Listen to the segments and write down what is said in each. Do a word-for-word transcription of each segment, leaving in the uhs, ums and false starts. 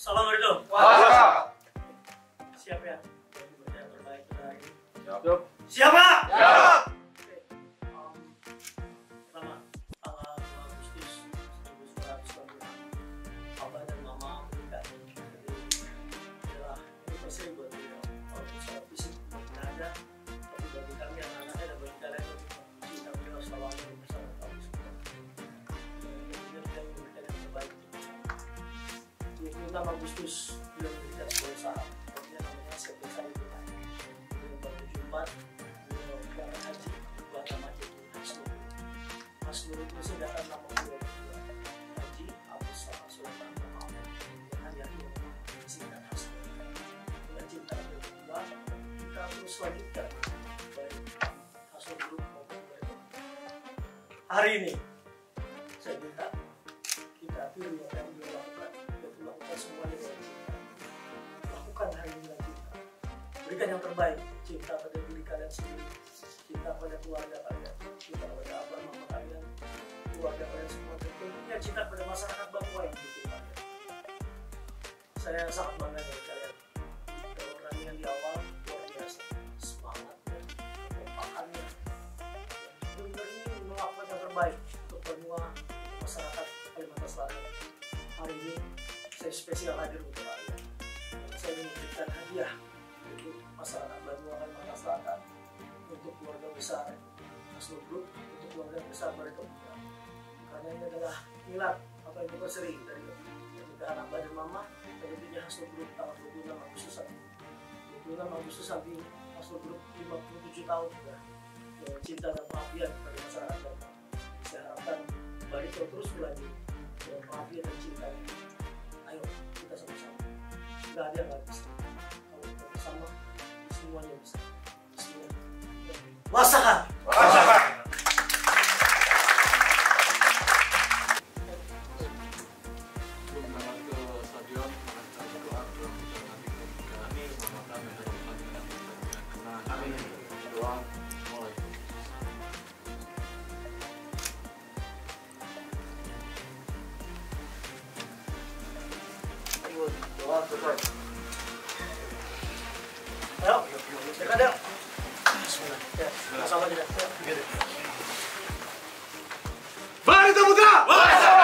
Salam Marido. Puasa. Siap ya? Yang terbaik pada hari ini. Siap. Siapa? Siap. Oke. Um, pertama, tanggal dua Agustus seribu sembilan ratus sembilan puluh enam, Papa dan Mama menikah. Jadi adalah anniversary buat beliau. Walaupun secara fisik tidak ada, tapi bagi kami anak-anaknya dan bagi kalian lebih cinta beliau selalu ada bersama kami semua. Dan kita memberikan yang terbaik. dua puluh enam Agustus beliau memberikan sebuah usaha, namanya namanya Sepesa itu kan. Beliau bertujuan beliau berangkat haji buat nama jadi Hasnur. Hasnur itu singkatan nama beliau berdua, Haji Abdus Samad Sulaiman Muhammad. Dan yang ini singkat Hasnur. Dengan cinta beliau berdua, kita terus lanjutkan baik Hasnur Group maupun Barito. Hari ini saya minta kita pilih apa yang beliau lakukan. Lakukan semuanya dengan cinta. Lakukan hari ini dengan cinta. Berikan yang terbaik. Cinta pada diri kalian sendiri, cinta pada keluarga kalian, cinta pada abah mama kalian, keluarga kalian semua, dan tentunya cinta pada masyarakat Papua yang mendukung kalian. Saya sangat bangga dengan kalian. Pertandingan di awal luar biasa, semangatnya, kompakannya, benar-benar ini melakukan yang terbaik untuk semua masyarakat Kalimantan Selatan. Hari ini saya spesial hadir untuk kalian. Saya ingin memberikan hadiah untuk masyarakat Banua Kalimantan Selatan, untuk keluarga besar Hasnur Group, untuk keluarga besar Barito. Karena ini adalah milad atau anniversary dari pernikahan Abah dan Mama dan tentunya Hasnur Group tanggal dua puluh enam Agustus nanti. dua puluh enam Agustus nanti Hasnur Group lima puluh tujuh tahun sudah dengan cinta dan pengabdian kepada masyarakat Banua. Saya harapkan Barito terus berlanjut dengan pengabdian dan cintanya. Ayo kita sama-sama. Gak ada yang gak bisa. Kalau kita bersama, semuanya bisa. Bismillah. Wasaha. Puasa. Sebelum berangkat ke stadion, kita berdoa doa kita nanti ketika ini semoga medan pertandingan kita menang. Amin. Doa mulai. Doa selesai. Ayo, dekat deh. Bismillah. Ya, sama tidak. Ya, Barito Putra. Puasa.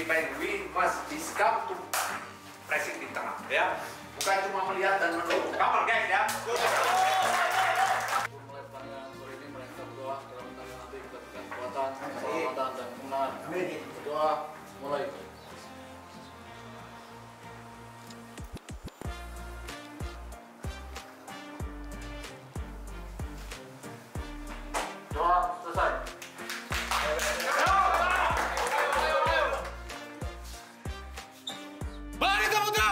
main win must discount to pressing di tengah ya. Bukan cuma melihat dan menunggu. Come on guys ya. Mulai pertandingan sore ini mereka berdoa dalam pertandingan nanti kita berikan kekuatan, keselamatan dan kemenangan. Berdoa mulai. Doa selesai. Barito Putra!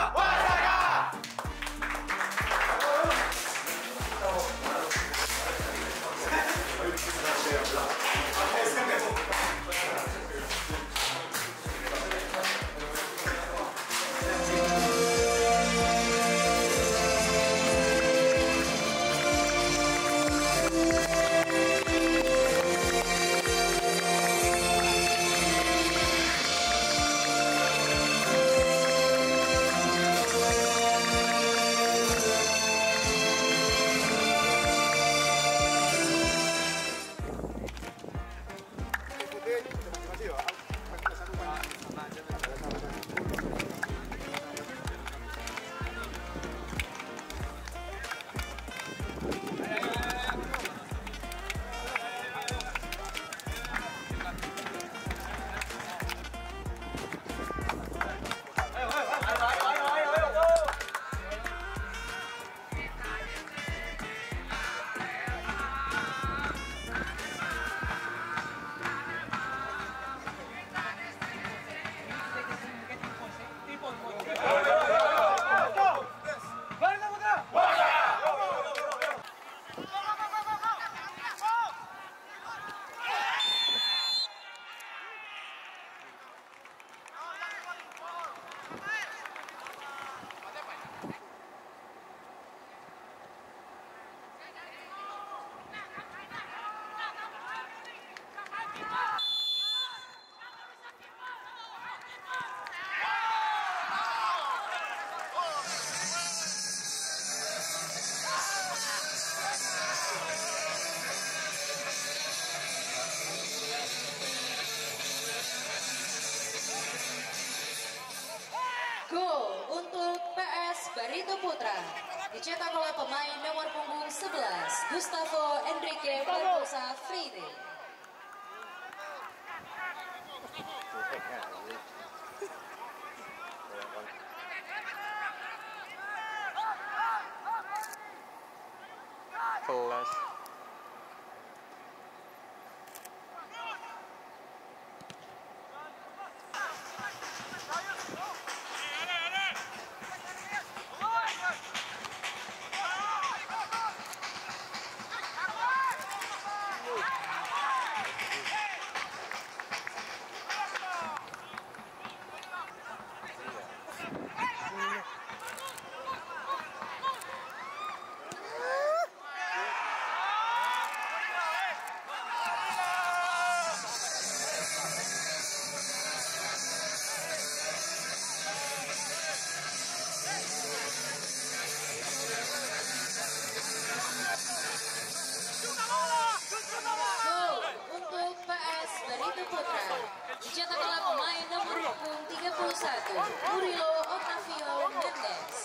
Gol untuk P S Barito Putra dicetak oleh pemain nomor punggung sebelas Gustavo Enrique Barbosa Freire. Kelas. Gol untuk P S Barito Putra dicetak oleh pemain nomor punggung tiga puluh satu Murilo Octavio Mendes.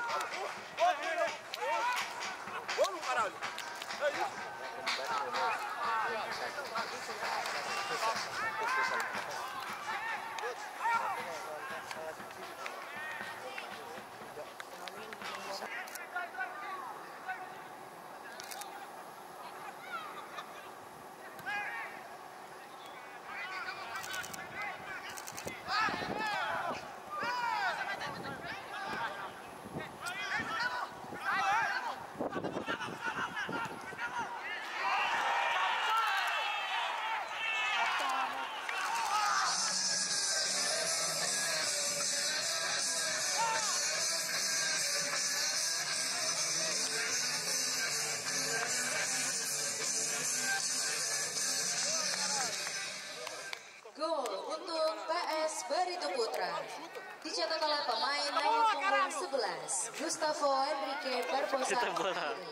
Gol untuk P S Barito Putra dicetak oleh pemain nomor punggung sebelas Gustavo Enrique Barbosa Freire.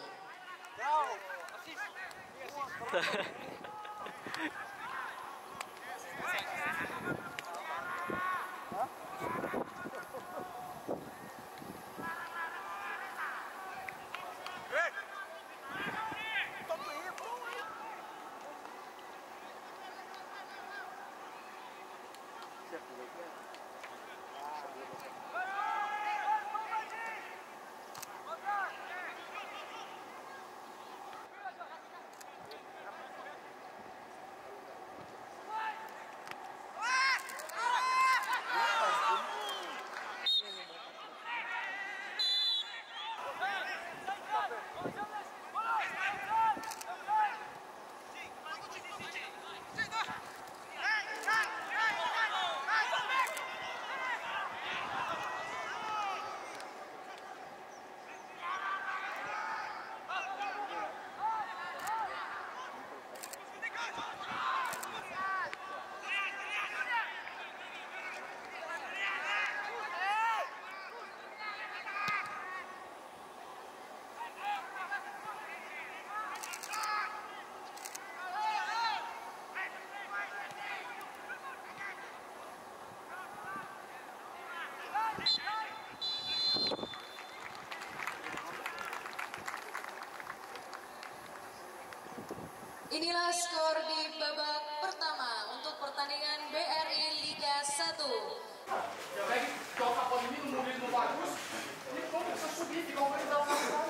Inilah skor di babak pertama untuk pertandingan B R I Liga satu. Jadi kalau kapal ini menurut bagus, ini kok bisa subir di kompetisi dalam.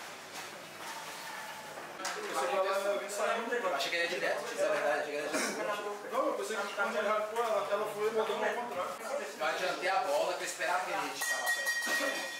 Achei que ele é direto, isso é verdade, achei que ele é direto. Não, eu pensei que quando ele arrancou ela, ela foi mandando ao contrário. Eu adiantei a bola para esperar que ele estava perto.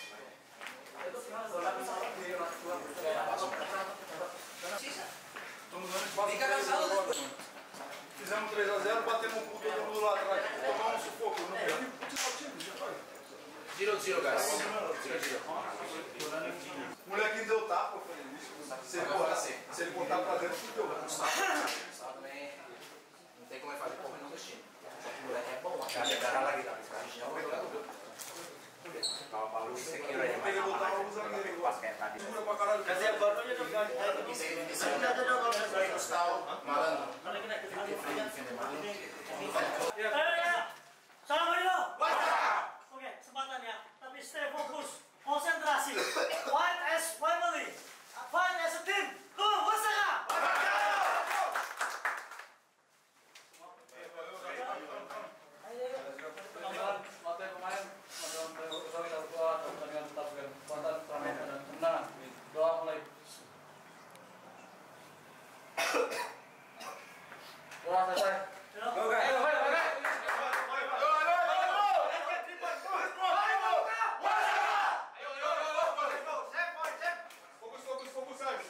Estamos dando espaço para três agora. Fizemos três a zero, batemos o cu todo mundo lá atrás. Tomar um sufoco. Não tem putz só time, já vai. Zero, zero, guys. Zero, zero. O molequinho deu tapa, eu falei, isso. Se ele botar, se ele botar pra dentro, fudeu. Gustavo também não tem como ele fazer porra nenhuma desse time. Só que o moleque é bom. Já chegaram lá que tá. A gente já vai jogar tudo. Kalau Paulo isso aqui Eu peguei e botar o zagueiro. Segura pra caralho. Quer dizer, agora não ia jogar. Isso aí me disse. Não ia jogar. Gustavo, malandro. Olha aqui, né? Defender malandro. Salam Marino. Basta! Oke, kesempatannya. Tapi stay fokus, konsentrasi. Fight as family. Fight as a team. Go, Wasaka! Materi pemain, materi kita buat pertandingan tetap dengan kekuatan, keramaian dan kemenangan. Doa mulai. Doa selesai. Oke. Ayo, ayo, ayo. Fokus, fokus, fokus aja.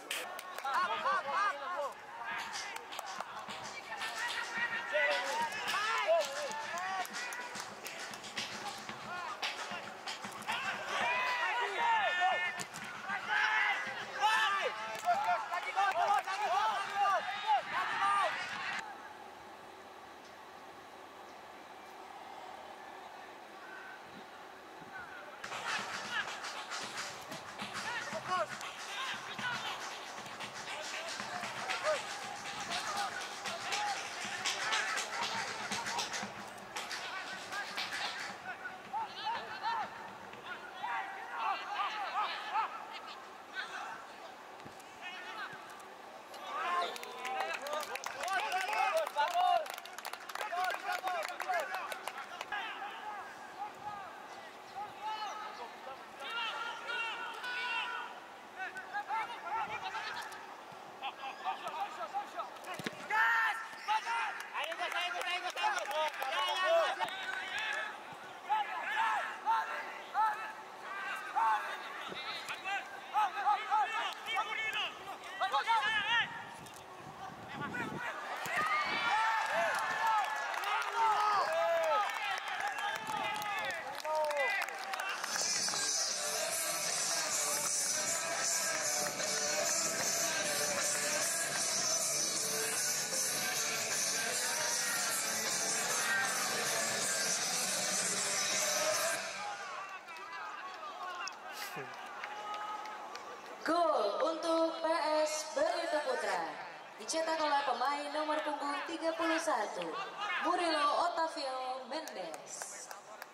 Gol untuk P S Barito Putra dicetak oleh pemain nomor punggung tiga puluh satu, Murilo Otavio Mendes.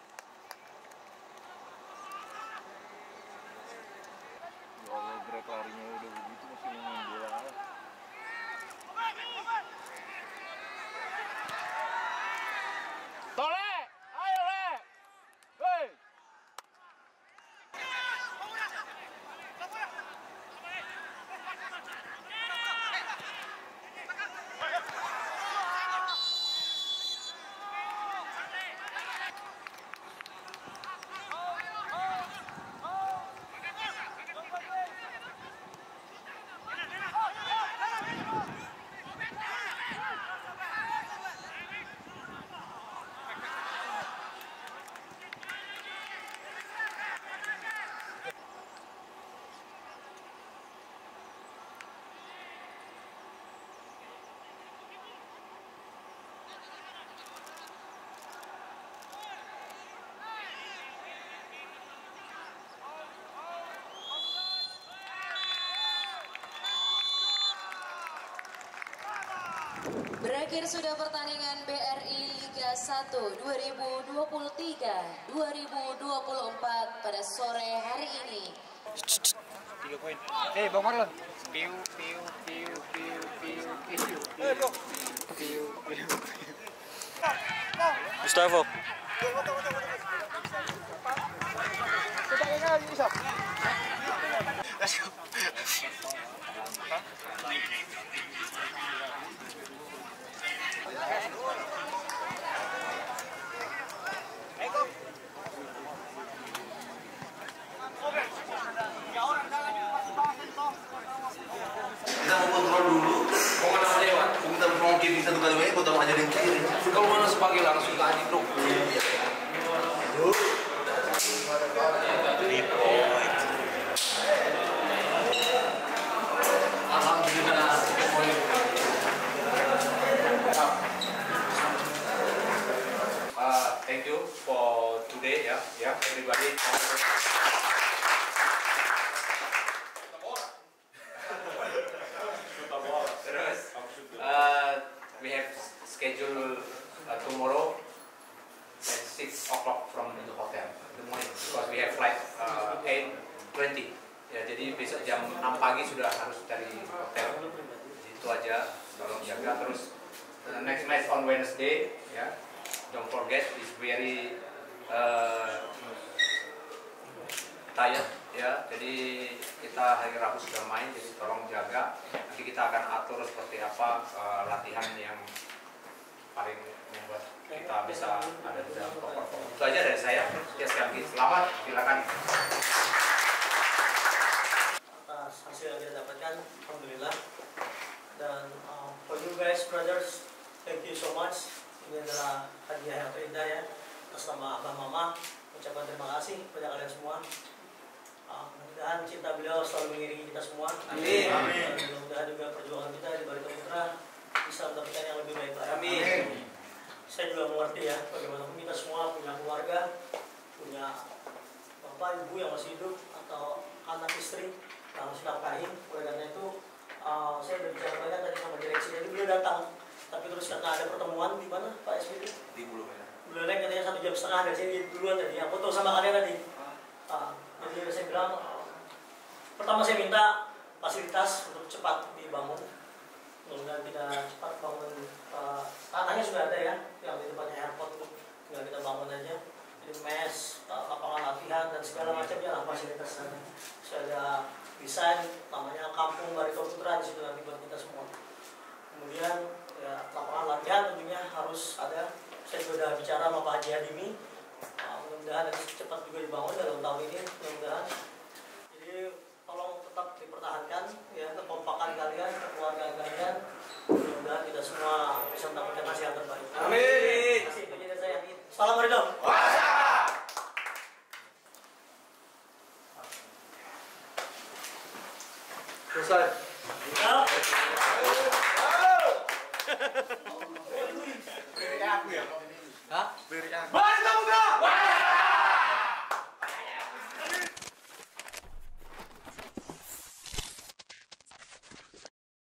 Kalau gerak larinya udah begitu masih mau main bola. Tole, ayo le, hei. Berakhir sudah pertandingan B R I Liga satu dua ribu dua puluh tiga dua ribu dua puluh empat pada sore hari ini. tiga poin. Eh, Bang Marlon. Piu piu piu piu piu piu. Eh, bro. Piu piu. Gustavo. Let's go. Kita mau kontrol dulu, mau mana lewat. Kita mau kiri satu kali lagi, potong aja yang kiri. Kalau mana sebagai langsung ke adik bro. Alhamdulillah. Uh, thank you for today ya, ya everybody. Uh, we have schedule uh, tomorrow at six o'clock from the hotel in the morning because we have flight uh, eight twenty. Ya, jadi besok jam enam pagi sudah harus dari hotel. Itu aja, tolong jaga terus. Uh, next match on Wednesday, ya. Don't forget it's very uh, tired, ya. Jadi kita hari Rabu sudah main, jadi tolong jaga. Nanti kita akan atur seperti apa uh, latihan yang paling membuat kita bisa ada di dalam top perform. Itu aja dari saya. Ya, sekali lagi selamat, silakan. Atas hasil yang kita dapatkan, alhamdulillah. Dan uh, for you guys, brothers, thank you so much. Ini adalah hadiah yang terindah ya. Atas nama abah mama, ucapkan terima kasih kepada kalian semua. Uh, mudah-mudahan cinta beliau selalu mengiringi kita semua. Amin. Dan mudah-mudahan juga perjuangan kita di Barito Putra bisa mendapatkan yang lebih baik lagi. Amin. Saya juga mengerti ya, bagaimanapun kita semua punya keluarga, punya bapak ibu yang masih hidup atau anak istri yang harus nafkahin. Oleh karena itu, uh, saya sudah bicara banyak tadi sama direksi. Jadi beliau datang, tapi terus karena ada pertemuan di mana Pak S B? Di Bulu Merah. Beliau naik katanya satu jam setengah dari sini duluan tadi. Yang foto sama kalian tadi. Uh, jadi saya bilang, uh, pertama saya minta fasilitas untuk cepat dibangun. Mudah-mudahan kita cepat bangun. Uh, tanahnya sudah ada ya, yang di tempatnya airport tuh, tinggal kita bangun aja. Jadi mes, uh, lapangan latihan dan segala macamnya lah fasilitas sana. Sudah ada desain, namanya Kampung Barito Putra di situ nanti buat kita semua. Kemudian ya, lapangan latihan tentunya harus ada. Saya sudah bicara sama Pak Haji Hadimi. Uh, mudah-mudahan nanti cepat juga dibangun dalam tahun ini. Mudah-mudahan. Jadi tolong tetap dipertahankan ya kekompakan kalian, kekeluargaan kalian. Mudah-mudahan kita semua bisa mendapatkan hasil yang terbaik. Amin. Terima kasih dari saya. Salam Barito. Selesai. Ya. Hah? Barito!